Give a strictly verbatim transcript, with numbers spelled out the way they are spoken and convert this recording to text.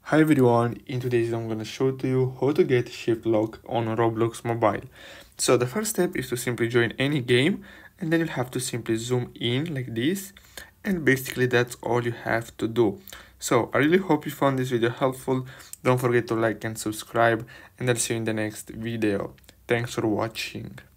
Hi everyone, in today's video I'm gonna show to you how to get shift lock on Roblox mobile. So the first step is to simply join any game, and then you'll have to simply zoom in like this, and basically that's all you have to do. So I really hope you found this video helpful. Don't forget to like and subscribe, and I'll see you in the next video. Thanks for watching.